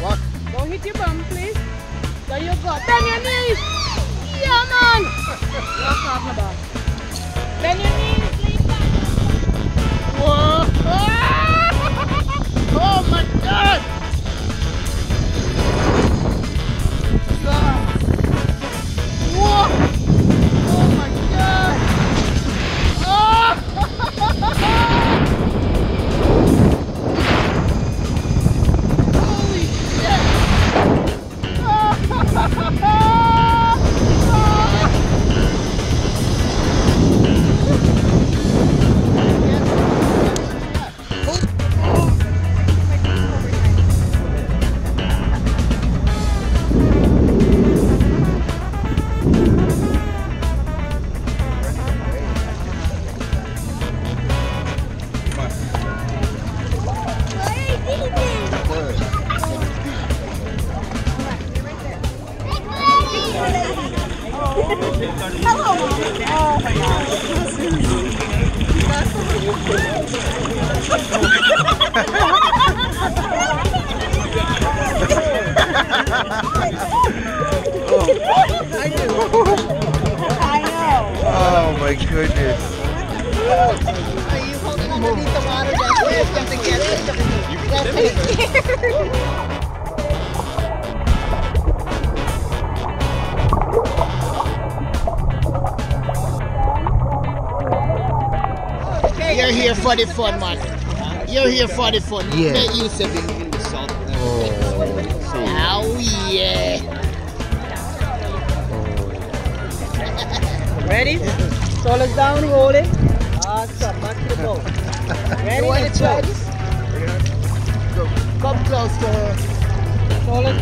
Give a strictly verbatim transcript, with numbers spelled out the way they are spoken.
What? Don't hit your bum, please. There you go. Bend your knees. Yeah, man. What's talking about? Bend your knees, lean back. Whoa! Oh my God! God. Whoa! Oh my God! Oh! Holy shit! Oh my goodness. Are you holding underneath the water that way? You have to get it. You're here for the fun, man. You're here for the fun. Yeah. Make use of it. Oh, Oh, yeah. Ready? Shoulders down, roll it. Awesome. Back to the boat. Ready? You want to Let's try go. this? Come close to her. Shoulders